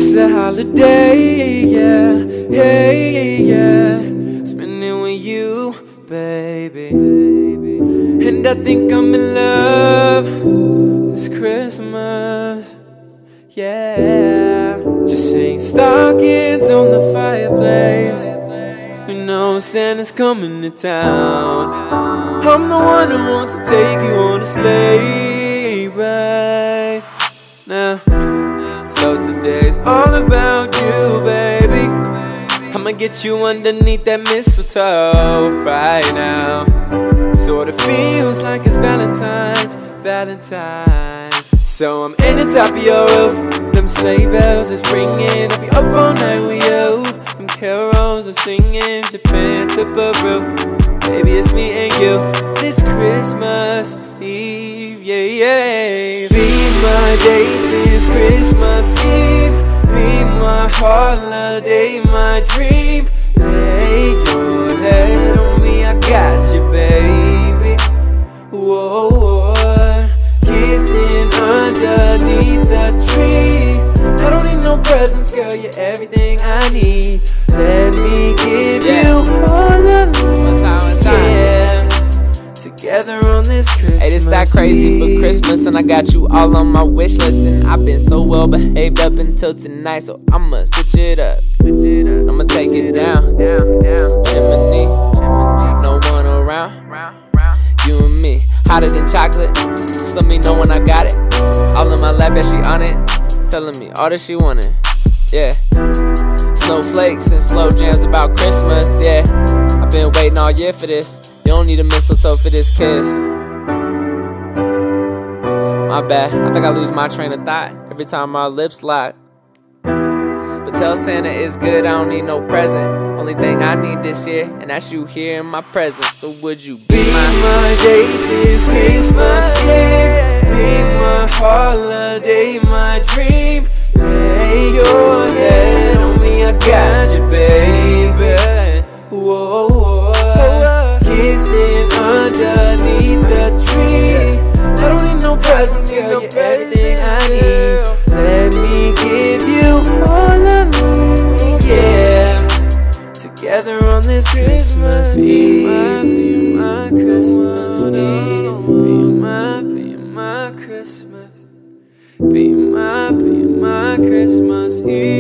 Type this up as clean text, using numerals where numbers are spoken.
It's a holiday, yeah, hey, yeah. Spending with you, baby. And I think I'm in love this Christmas, yeah. Just saying stockings on the fireplace. You know Santa's coming to town. I'm the one who wants to take you on a sleigh ride now. So today's all about you, baby. I'ma get you underneath that mistletoe right now. Sorta feels like it's Valentine's. So I'm in the top of your roof. Them sleigh bells is ringing. I'll be up all night with you. Them carols are singing. Japan to Peru. Baby, it's me and you this Christmas Eve, yeah, yeah. Be my date this Christmas Eve. Be my holiday, my dream. Lay your head on me, I got you, baby. Whoa, whoa. Kissing underneath the tree. I don't need no presents, girl, you're everything I need. Let me give you all of me. One time. Yeah. Together on this Christmas. Hey, this that crazy for Christmas, and I got you all on my wish list. And I've been so well behaved up until tonight, so I'ma switch it up. I'ma take it down. Jiminy, no one around. You and me, hotter than chocolate. Just let me know when I got it. All in my lap, yeah, she on it. Telling me all that she wanted, yeah. Snowflakes and slow jams about Christmas, yeah. I've been waiting all year for this. You don't need a mistletoe for this kiss. My bad, I think I lose my train of thought every time my lips lock. But tell Santa it's good, I don't need no present. Only thing I need this year, and that's you here in my presence. So would you be my date this Christmas Eve? Be my holiday, my dream. Lay your head on me, I got you, baby. Whoa, whoa. Kissing underneath the tree. I don't need no presents, girl, you're everything I need. Let me give you all of me, yeah. Together on this Christmas Eve. Be my Christmas Eve. Be my Christmas. Be my Christmas Eve.